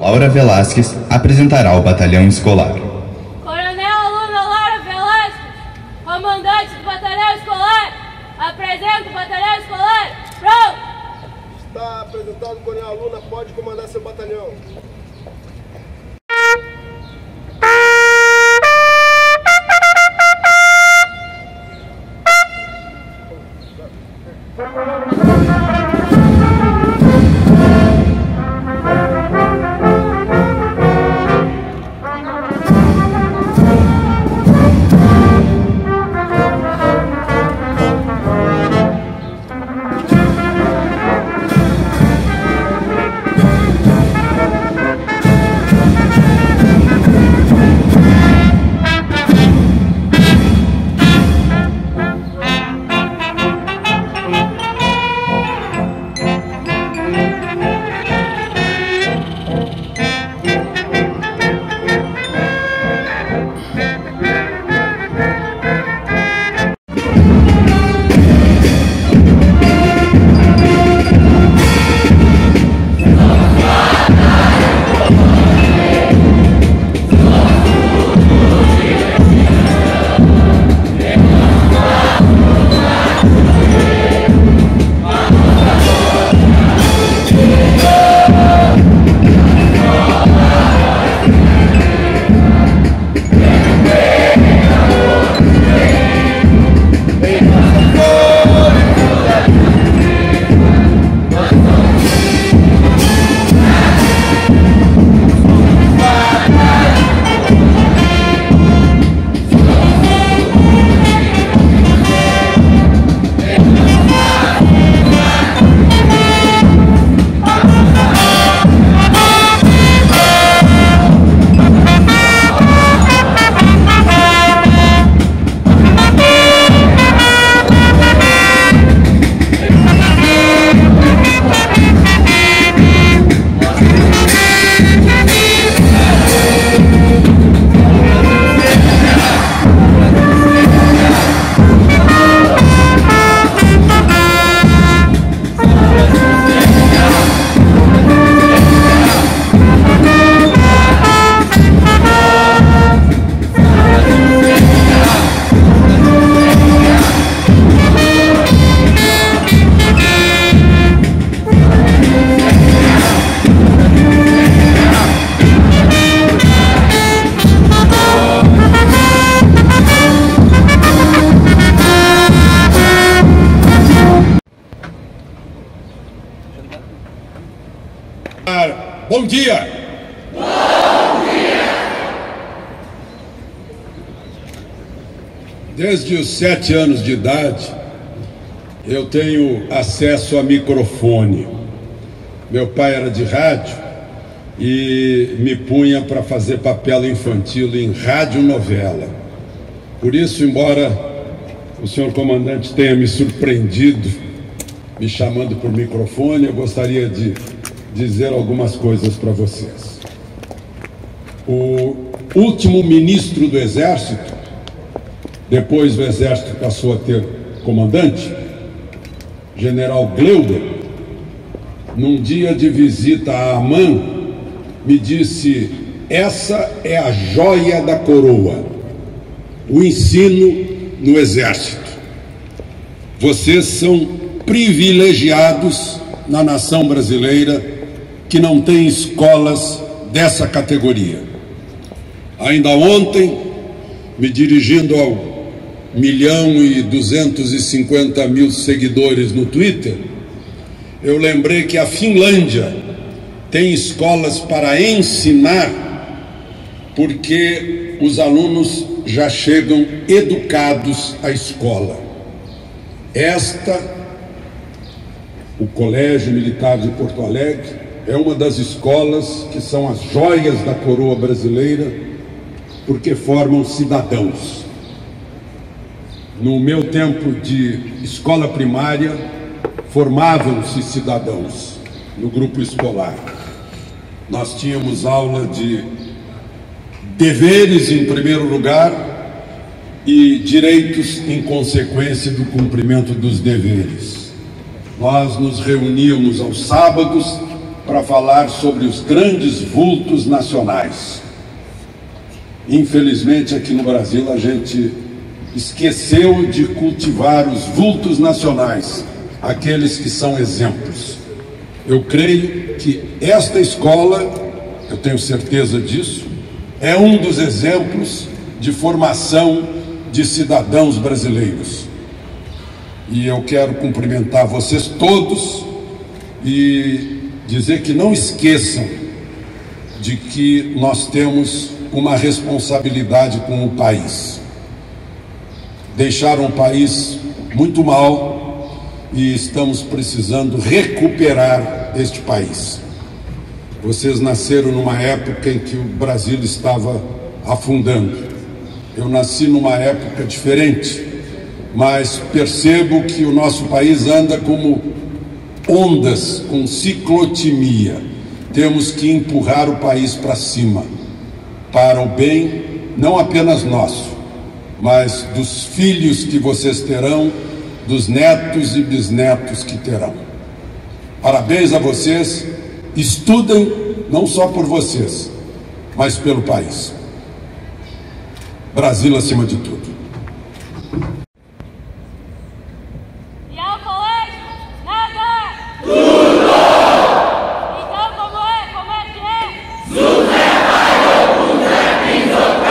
Laura Velasquez apresentará o batalhão escolar. Coronel Aluna Laura Velasquez, comandante do batalhão escolar, apresenta o batalhão escolar. Pronto! Está apresentado o Coronel Aluna, pode comandar seu batalhão. Bom dia! Bom dia! Desde os 7 anos de idade, eu tenho acesso a microfone. Meu pai era de rádio e me punha para fazer papel infantil em radionovela. Por isso, embora o senhor comandante tenha me surpreendido, me chamando por microfone, eu gostaria de dizer algumas coisas para vocês. O último ministro do Exército, depois o Exército passou a ter comandante, General Gleuber, num dia de visita a Amman, me disse: essa é a joia da coroa, o ensino no Exército. Vocês são privilegiados na nação brasileira que não tem escolas dessa categoria. Ainda ontem, me dirigindo ao 1.250.000 seguidores no Twitter, eu lembrei que a Finlândia tem escolas para ensinar, porque os alunos já chegam educados à escola. O Colégio Militar de Porto Alegre é uma das escolas que são as joias da coroa brasileira, porque formam cidadãos. No meu tempo de escola primária, formavam-se cidadãos no grupo escolar. Nós tínhamos aula de deveres em primeiro lugar e direitos em consequência do cumprimento dos deveres. Nós nos reuníamos aos sábados para falar sobre os grandes vultos nacionais. Infelizmente, aqui no Brasil, a gente esqueceu de cultivar os vultos nacionais, aqueles que são exemplos. Eu creio que esta escola, eu tenho certeza disso, é um dos exemplos de formação de cidadãos brasileiros. E eu quero cumprimentar vocês todos e dizer que não esqueçam de que nós temos uma responsabilidade com o país. Deixaram o país muito mal e estamos precisando recuperar este país. Vocês nasceram numa época em que o Brasil estava afundando. Eu nasci numa época diferente, mas percebo que o nosso país anda como ondas, com ciclotimia. Temos que empurrar o país para cima, para o bem, não apenas nosso, mas dos filhos que vocês terão, dos netos e bisnetos que terão. Parabéns a vocês, estudem não só por vocês, mas pelo país. Brasil acima de tudo. E ao colégio, nada! Tudo! Então como é que é? Zuzé vai, o Zé pinto,